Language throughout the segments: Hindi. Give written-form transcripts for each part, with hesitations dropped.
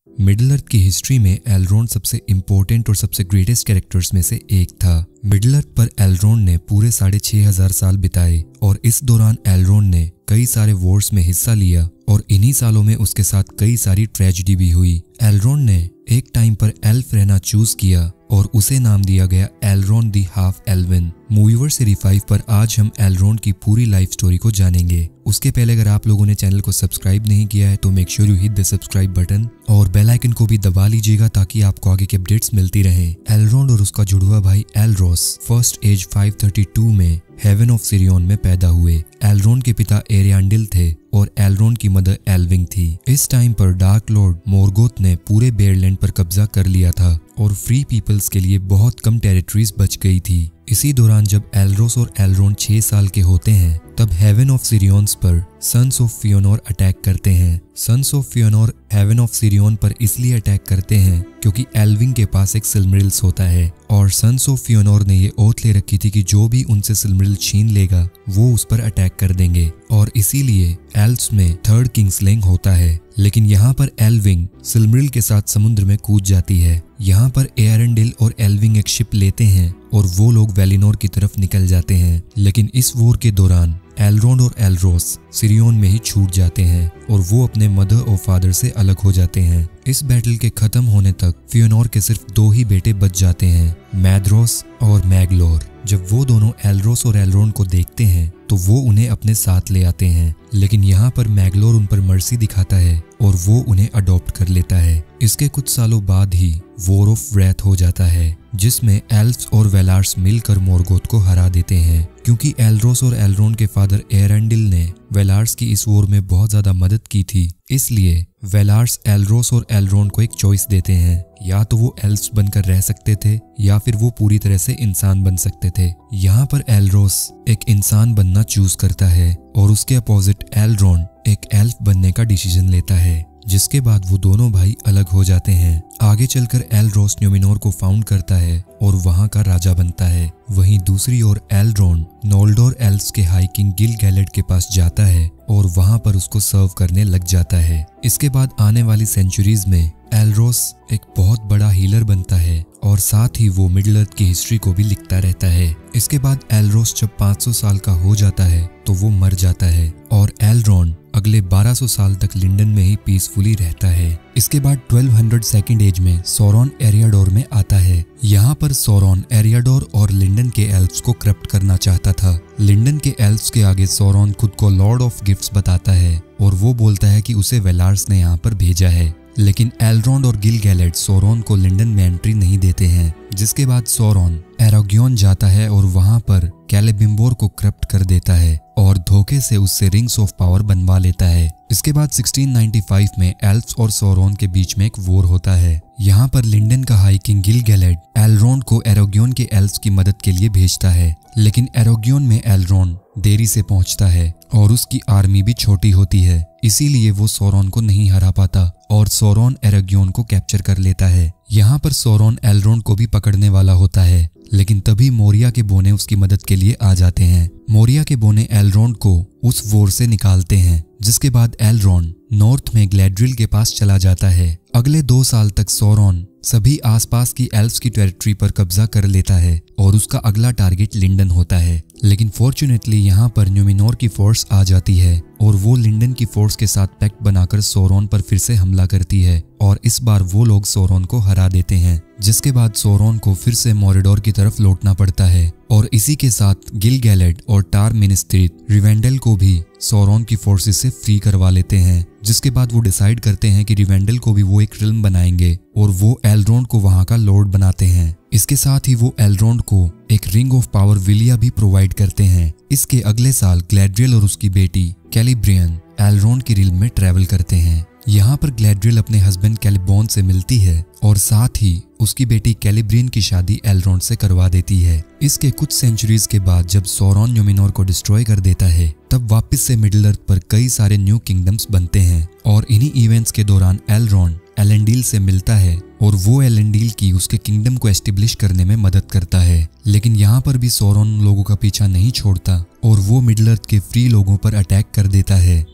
मिडिल अर्थ की हिस्ट्री में एलरोंड सबसे इम्पोर्टेंट और सबसे ग्रेटेस्ट कैरेक्टर्स में से एक था। मिडिल अर्थ पर एलरोंड ने पूरे 6500 साल बिताए और इस दौरान एलरोंड ने कई सारे वॉर्स में हिस्सा लिया और इन्हीं सालों में उसके साथ कई सारी ट्रेजेडी भी हुई। एलरोंड ने एक टाइम पर एल्फ रहना चूज किया और उसे नाम दिया गया Elrond the half elven. Movieverse series 5 पर आज हम एलरोंड की पूरी लाइफ स्टोरी को जानेंगे। उसके पहले अगर आप लोगों ने चैनल को सब्सक्राइब नहीं किया है तो make sure you hit the subscribe button और बेल आइकन को भी दबा लीजिएगा ताकि आपको आगे की अपडेट्स मिलती रहे। एलरोंड और उसका जुड़वा भाई एलरोस फर्स्ट एज 532 में हेवन ऑफ सिरियन में पैदा हुए। एलरोंड के पिता एरियांडिल थे और एलरोंड की मदर एल्विंग थी। इस टाइम पर डार्क लॉर्ड मोरगोथ ने पूरे बेयरलैंड पर कब्जा कर लिया था और फ्री पीपल्स के लिए बहुत कम टेरिटरीज बच गई थी। इसी दौरान जब एलरोस और एलरोंड 6 साल के होते हैं तब हेवन ऑफ सिरियन्स पर सन्स ऑफ फियोनोर अटैक करते हैं। Sons of Feanor haven of Sirion पर इसलिए अटैक करते हैं क्योंकि एल्विंग के पास एक सिलमरिल्स होता है और सन्स ऑफ फियोनोर ने ये ओथ ले रखी थी कि जो भी उनसे सिलमरिल छीन लेगा वो उस पर अटैक कर देंगे और इसीलिए एल्व्स में थर्ड किंग्सलैंग होता है। लेकिन यहाँ पर एल्विंग सिलमरिल के साथ समुद्र में कूद जाती है। यहाँ पर एरेंडिल और एल्विंग एक शिप लेते हैं और वो लोग वेलिनोर की तरफ निकल जाते हैं। लेकिन इस वॉर के दौरान एलरोंड और एलरोस सिरियन में ही छूट जाते हैं और वो अपने मदर और फादर से अलग हो जाते हैं। इस बैटल के खत्म होने तक फियोनोर के सिर्फ 2 ही बेटे बच जाते हैं, मैद्रोस और मैगलोर। जब वो दोनों एलरोस और एलरोंड को देखते हैं तो वो उन्हें अपने साथ ले आते हैं, लेकिन यहाँ पर मैगलोर उन पर मर्सी दिखाता है और वो उन्हें अडॉप्ट कर लेता है। इसके कुछ सालों बाद ही वॉर ऑफ व्रेथ हो जाता है जिसमें एल्व्स और वेलार्स मिलकर मोरगोथ को हरा देते हैं। क्योंकि एलरोस और एलरोंड के फादर एरेंडिल ने वेलार्स की इस वॉर में बहुत ज्यादा मदद की थी, इसलिए वेलार्स एलरोस और एलरोंड को एक चॉइस देते हैं, या तो वो एल्व्स बनकर रह सकते थे या फिर वो पूरी तरह से इंसान बन सकते थे। यहाँ पर एलरोस एक इंसान बनना चूज करता है और उसके अपोजिट एलरोंड एक एल्फ बनने का डिसीजन लेता है, जिसके बाद वो दोनों भाई अलग हो जाते हैं। आगे चलकर एलरोस न्यूमिनोर को फाउंड करता है और वहां का राजा बनता है। वहीं दूसरी ओर एलरोंड नोल्डोर एल्व्स के हाई किंग गिल-गैलेड के पास जाता है और वहां पर उसको सर्व करने लग जाता है। इसके बाद आने वाली सेंचुरीज में एलरोस एक बहुत बड़ा हीलर बनता है और साथ ही वो मिडिल अर्थ की हिस्ट्री को भी लिखता रहता है। इसके बाद एलरोस जब 500 साल का हो जाता है तो वो मर जाता है और एलरोंड अगले 1200 साल तक लिंडन में ही पीसफुली रहता है। इसके बाद 1200 सेकंड एज में सौरॉन एरियाडोर में आता है। यहाँ पर सौरॉन एरियाडोर और लिंडन के एल्व्स को करप्ट करना चाहता था। लिंडन के एल्व्स के आगे सौरॉन खुद को लॉर्ड ऑफ गिफ्ट्स बताता है और वो बोलता है कि उसे वेलार्स ने यहाँ पर भेजा है। लेकिन एलरोंड और गिल-गैलेड सौरॉन को लिंडन में एंट्री नहीं देते हैं, जिसके बाद सौरॉन एरोग्योन जाता है और वहां पर कैलेबिम्बोर को करप्ट कर देता है और धोखे से उससे रिंग्स ऑफ पावर बनवा लेता है। इसके बाद 1695 में एल्व्स और सौरॉन के बीच में एक वॉर होता है। यहाँ पर लिंडन का हाई किंग गिल-गैलेड एलरोंड को एरोग्योन के एल्व्स की मदद के लिए भेजता है, लेकिन एरोग्योन में एलरोंड देरी से पहुंचता है और उसकी आर्मी भी छोटी होती है, इसीलिए वो सौरॉन को नहीं हरा पाता और सौरॉन एरोग्योन को कैप्चर कर लेता है। यहाँ पर सौरॉन एलरोंड को भी पकड़ने वाला होता है, लेकिन तभी मोरिया के बोने उसकी मदद के लिए आ जाते हैं। मोरिया के बोने एलरोंड को उस वॉर से निकालते हैं, जिसके बाद एलरोंड नॉर्थ में ग्लैड्रिल के पास चला जाता है। अगले 2 साल तक सौरॉन सभी आसपास की एल्व्स की टेरिटरी पर कब्जा कर लेता है और उसका अगला टारगेट लिंडन होता है। लेकिन फॉर्चुनेटली यहाँ पर न्यूमिनोर की फोर्स आ जाती है और वो लिंडन की फोर्स के साथ पैक्ट बनाकर सौरॉन पर फिर से हमला करती है और इस बार वो लोग सौरॉन को हरा देते हैं, जिसके बाद सौरॉन को फिर से मोरेडोर की तरफ लौटना पड़ता है और इसी के साथ गिल-गैलेड और टार मिनिस्ट्रिट रिवेंडल को भी सौरॉन की फोर्सेस से फ्री करवा लेते हैं, जिसके बाद वो डिसाइड करते हैं कि रिवेंडल को भी वो एक रिल्म बनाएंगे और वो एलरोंड को वहां का लॉर्ड बनाते हैं। इसके साथ ही वो एलरोंड को एक रिंग ऑफ पावर विलिया भी प्रोवाइड करते हैं। इसके अगले साल ग्लैड्रियल और उसकी बेटी कैलिब्रियन एलरोंड की रिल्म में ट्रेवल करते हैं। यहाँ पर ग्लैड्रियल अपने हस्बैंड कैलिबॉन से मिलती है और साथ ही उसकी बेटी कैलिब्रियन की शादी एलरोंड से करवा देती है। इसके कुछ सेंचुरीज के बाद जब सौरॉन न्यूमिनोर को डिस्ट्रॉय कर देता है तब वापस से मिडिल अर्थ पर कई सारे न्यू किंगडम्स बनते हैं और इन्हीं इवेंट्स के दौरान एलरोंड एलेंडील से मिलता है और वो एलेंडील की उसके किंगडम को एस्टेब्लिश करने में मदद करता है। लेकिन यहाँ पर भी सौरॉन लोगों का पीछा नहीं छोड़ता और वो मिडिल अर्थ के फ्री लोगों पर अटैक कर देता है,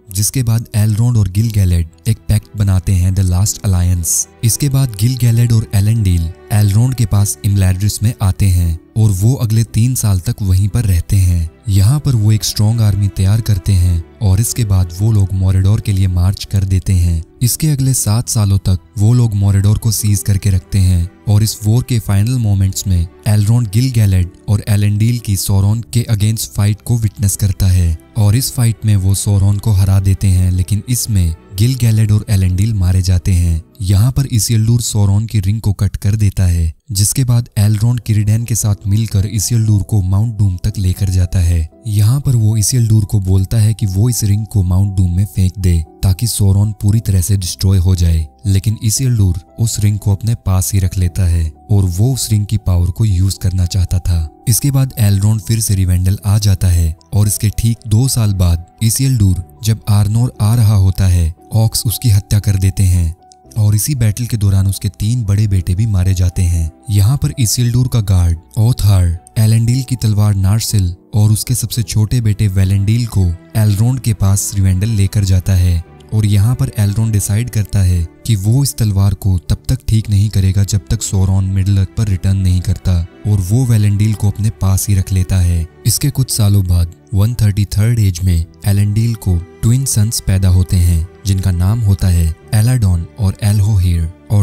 जिसके बाद एलरोंड और गिल-गैलेड एक पैक्ट बनाते हैं, द लास्ट अलायंस। इसके बाद गिल-गैलेड और एलेंडील एलरोंड के पास इमलैड्रिस में आते हैं और वो अगले 3 साल तक वहीं पर रहते हैं। यहाँ पर वो एक स्ट्रॉन्ग आर्मी तैयार करते हैं और इसके बाद वो लोग मोरेडोर के लिए मार्च कर देते हैं। इसके अगले 7 सालों तक वो लोग मोरेडोर को सीज करके रखते हैं और इस वॉर के फाइनल मोमेंट्स में एलरोंड गिल-गैलेड और एलेंडील की सौरॉन के अगेंस्ट फाइट को विटनेस करता है और इस फाइट में वो सौरॉन को हरा देते हैं, लेकिन इसमें गिल-गैलेड और एलेंडील मारे जाते हैं। यहाँ पर इसिल्डुर सौरॉन की रिंग को कट कर देता है, जिसके बाद एलरोंड किरीडैन के साथ मिलकर इसिल्डुर को माउंट डूम तक लेकर जाता है। यहाँ पर वो इसिल्डुर को बोलता है कि वो इस रिंग को माउंट डूम में फेंक दे ताकि सौरॉन पूरी तरह से डिस्ट्रॉय हो जाए, लेकिन इसिल्डुर उस रिंग को अपने पास ही रख लेता है और वो उस रिंग की पावर को यूज करना चाहता था। इसके बाद एलरोंड फिर से रिवेंडल आ जाता है और इसके ठीक 2 साल बाद इसिल्डुर जब आर्नोर आ रहा होता है, ऑक्स उसकी हत्या कर देते हैं और इसी बैटल के दौरान उसके 3 बड़े बेटे भी मारे जाते हैं। यहाँ पर इसिल्डुर का गार्ड ओथार एलेंडील की तलवार नार्सिल और उसके सबसे छोटे बेटे वेलेंडील को एलरोंड के पास रिवेंडल लेकर जाता है और यहाँ पर एलरोंड डिसाइड करता है कि वो इस तलवार को तब तक ठीक नहीं करेगा जब तक सौरॉन मिडिल अर्थ पर रिटर्न नहीं करता और वो वेलेंडील को अपने पास ही रख लेता है। इसके कुछ सालों बाद 133rd एज में एलेंडील को ट्विन सन्स पैदा होते हैं जिनका नाम होता है एलाडॉन और एल्होहेर और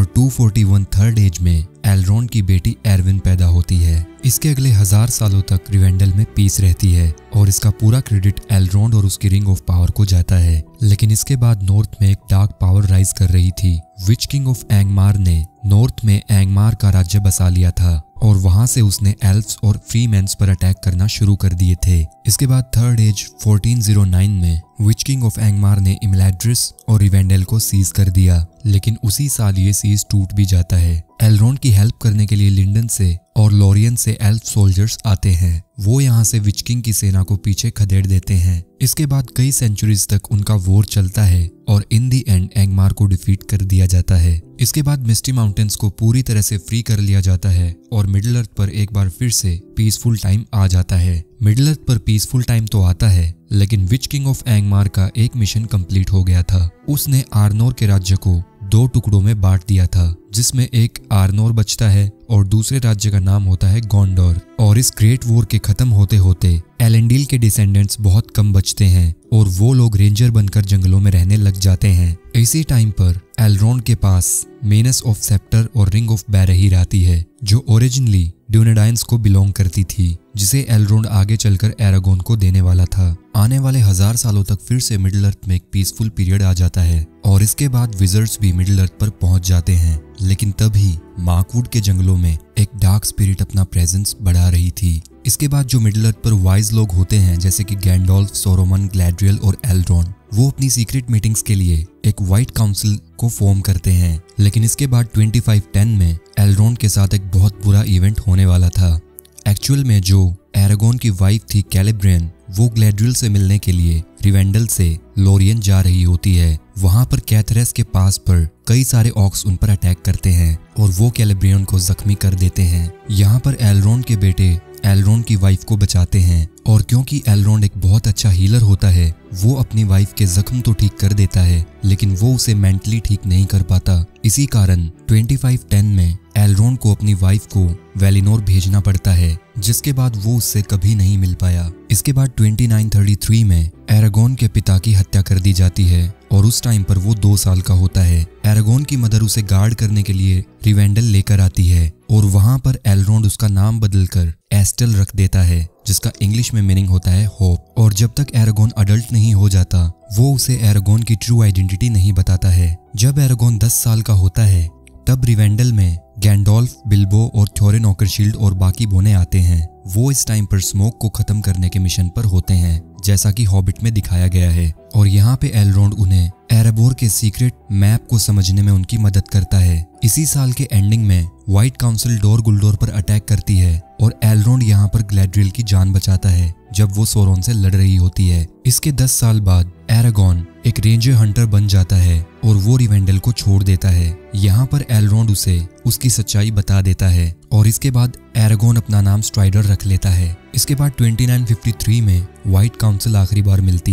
241 एज में एलरोंड की बेटी एरविन पैदा होती है। इसके अगले 1000 सालों तक रिवेंडल में पीस रहती है और इसका पूरा क्रेडिट एलरोंड और उसकी रिंग ऑफ पावर को जाता है। लेकिन इसके बाद नॉर्थ में एक डार्क पावर राइज कर रही थी। विच किंग ऑफ एंगमार ने नॉर्थ में एंगमार का राज्य बसा लिया था और वहां से उसने एल्फ्स और फ्रीमेन्स पर अटैक करना शुरू कर दिए थे। इसके बाद 3rd एज 1409 में विच किंग ऑफ एंगमार ने इमलैड्रिस और रिवेंडल को सीज कर दिया, लेकिन उसी साल ये सीज टूट भी जाता है। एलरोंड की हेल्प करने के लिए लिंडन से और लोरियन से एल्फ सोल्जर्स आते हैं। वो यहाँ से विच किंग की सेना को पीछे खदेड़ देते हैं। इसके बाद कई सेंचुरीज तक उनका वॉर चलता है और इन दी एंड एंगमार को डिफीट कर दिया जाता है। इसके बाद मिस्टी माउंटेन्स को पूरी तरह से फ्री कर लिया जाता है और मिडिल अर्थ पर एक बार फिर से पीसफुल टाइम आ जाता है। मिडिल अर्थ पर पीसफुल टाइम तो आता है, लेकिन विच किंग ऑफ एंगमार का एक मिशन कंप्लीट हो गया था। उसने आर्नोर के राज्य को 2 टुकड़ों में बांट दिया था, जिसमें एक आर्नोर बचता है और दूसरे राज्य का नाम होता है गोंडोर। और इस ग्रेट वॉर के खत्म होते होते एलेंडील के डिसेंडेंट्स बहुत कम बचते हैं और वो लोग रेंजर बनकर जंगलों में रहने लग जाते हैं। इसी टाइम पर एलरोंड के पास मेनस ऑफ सेप्टर और रिंग ऑफ बैरहीर आती है, जो ओरिजिनली ड्यूनेडाइंस को बिलोंग करती थी, जिसे एलरोंड आगे चलकर एरागोन को देने वाला था। आने वाले 1000 सालों तक फिर से मिडिल अर्थ में एक पीसफुल पीरियड आ जाता है और इसके बाद विजर्ड्स भी मिडिल अर्थ पर पहुंच जाते हैं। लेकिन तभी मार्कवुड के जंगलों में एक डार्क स्पिरिट अपना प्रेजेंस बढ़ा रही थी। इसके बाद जो मिडिल अर्थ पर वाइज लोग होते हैं, जैसे कि गैंडोल्फ, सोरोमन, ग्लैड्रियल और एल्रोंड, वो अपनी सीक्रेट मीटिंग्स के लिए एक व्हाइट काउंसिल को फॉर्म करते हैं। लेकिन इसके बाद 2510 में एल्रोंड के साथ एक बहुत बुरा इवेंट होने वाला था। एक्चुअल में जो एरागोन की वाइफ थी कैलिब्रियन, वो ग्लैड्रियल से मिलने के लिए रिवेंडल से लोरियन जा रही होती है। वहां पर कैथरेस के पास पर कई सारे ऑक्स उन पर अटैक करते हैं और वो कैलिब्रियन को जख्मी कर देते हैं। यहाँ पर एलरोंड के बेटे एलरोंड की वाइफ को बचाते हैं और क्योंकि एलरोंड एक बहुत अच्छा हीलर होता है, वो अपनी वाइफ के जख्म तो ठीक कर देता है, लेकिन वो उसे मेंटली ठीक नहीं कर पाता। इसी कारण 2510 में एलरोंड को अपनी वाइफ को वेलिनोर भेजना पड़ता है, जिसके बाद वो उससे कभी नहीं मिल पाया। इसके बाद 2933 में एरागोन के पिता की हत्या कर दी जाती है और उस टाइम पर वो 2 साल का होता है। एरागोन की मदर उसे गार्ड करने के लिए रिवेंडल लेकर आती है और वहां पर एलरोंड उसका नाम बदलकर एस्टेल रख देता है, जिसका इंग्लिश में मीनिंग होता है होप। और जब तक एरागोन अडल्ट नहीं हो जाता, वो उसे एरागोन की ट्रू आइडेंटिटी नहीं बताता है। जब एरागोन 10 साल का होता है, तब रिवेंडल में गैंडोल्फ, बिल्बो और थ्योरिन ओकरशील्ड और बाकी बोने आते हैं। वो इस टाइम पर स्मोक को खत्म करने के मिशन पर होते हैं, जैसा कि हॉबिट में दिखाया गया है। और यहाँ पे एलरोंड उन्हें एरेबोर के सीक्रेट मैप को समझने में उनकी मदद करता है। इसी साल के एंडिंग में व्हाइट काउंसिल डोर गुल्डोर पर अटैक करती है और एलरोंड यहाँ पर ग्लैड्रियल की जान बचाता है जब वो सोरोन से लड़ रही होती है। इसके 10 साल बाद एरागोन एक रेंजर हंटर बन जाता है और वो रिवेंडल को छोड़ देता है। यहाँ पर एलरोंड उसे उसकी सच्चाई बता देता है और इसके बाद एरागोन अपना नाम स्ट्राइडर रख लेता है। इसके बाद 2953 में व्हाइट काउंसिल आखिरी बार मिलती है।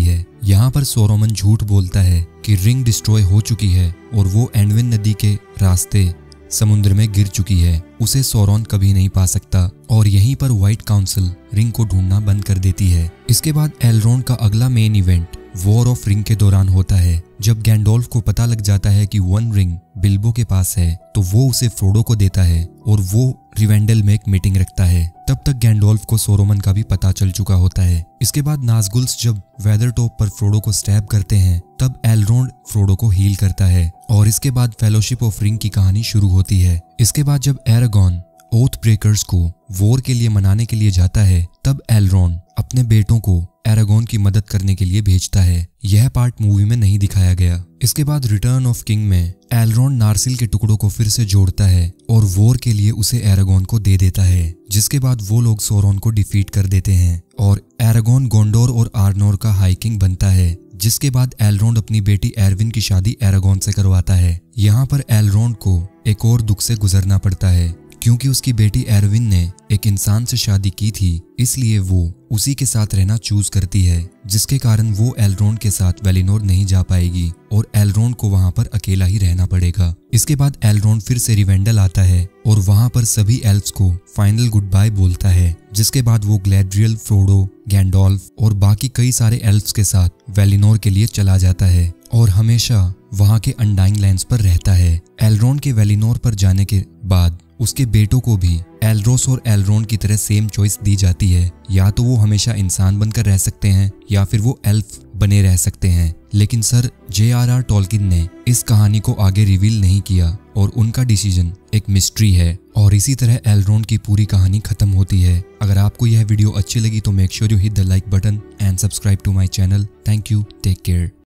यहाँ पर सोरोमन झूठ बोलता है कि रिंग डिस्ट्रॉय हो चुकी है और वो एंडविन नदी के रास्ते समुद्र में गिर चुकी है, उसे सोरोन कभी नहीं पा सकता और यहीं पर व्हाइट काउंसिल रिंग को ढूंढना बंद कर देती है। इसके बाद एलरोंड का अगला main event war of ring के दौरान होता है। जब गैंडोल्फ को पता लग जाता है कि वन रिंग बिल्बो के पास है तो वो उसे फ्रोडो को देता है और वो रिवेंडल में एक मीटिंग रखता है। तब तक गैंडोल्फ को सोरोमन का भी पता चल चुका होता है। इसके बाद नाज़गुल्स जब वेदरटॉप पर फ्रोडो को स्टैब करते हैं तब एलरोंड फ्रोडो को हील करता है और इसके बाद फेलोशिप ऑफ रिंग की कहानी शुरू होती है। इसके बाद जब एरागॉन ओथ ब्रेकर्स को वॉर के लिए मनाने के लिए जाता है तब एलरोंड अपने बेटों को एरागॉन की मदद करने के लिए भेजता है। यह पार्ट मूवी में नहीं दिखाया गया। इसके बाद रिटर्न ऑफ किंग में एलरोंड नार्सिल के टुकड़ों को फिर से जोड़ता है और वॉर के लिए उसे एरागॉन को दे देता है, जिसके बाद वो लोग सोरोन को डिफीट कर देते हैं और एरागॉन गोंडोर और आर्नोर का हाई किंग बनता है। जिसके बाद एलरोंड अपनी बेटी एरविन की शादी एरागॉन से करवाता है। यहाँ पर एलरोंड को एक और दुख से गुजरना पड़ता है क्योंकि उसकी बेटी एरविन ने एक इंसान से शादी की थी, इसलिए वो उसी के साथ रहना चूज करती है, जिसके कारण वो एलरोंड के साथ वेलिनोर नहीं जा पाएगी और एलरोंड को वहां पर अकेला ही रहना पड़ेगा। इसके बाद एलरोंड फिर से रिवेंडल आता है और वहां पर सभी एल्फ्स को फाइनल गुड बाय बोलता है, जिसके बाद वो ग्लैड्रियल, फ्रोडो, गैंडोल्फ और बाकी कई सारे एल्फ्स के साथ वेलिनोर के लिए चला जाता है और हमेशा वहां के अनडाइंग लैंड्स पर रहता है। एलरोंड के वेलिनोर पर जाने के बाद उसके बेटों को भी एलरोस और एलरोंड की तरह सेम चॉइस दी जाती है, या तो वो हमेशा इंसान बनकर रह सकते हैं या फिर वो एल्फ बने रह सकते हैं। लेकिन सर J.R.R. टॉल्किन ने इस कहानी को आगे रिवील नहीं किया और उनका डिसीजन एक मिस्ट्री है और इसी तरह एलरोंड की पूरी कहानी खत्म होती है। अगर आपको यह वीडियो अच्छी लगी तो make sure you hit the like button and subscribe to my channel. Thank you, take care.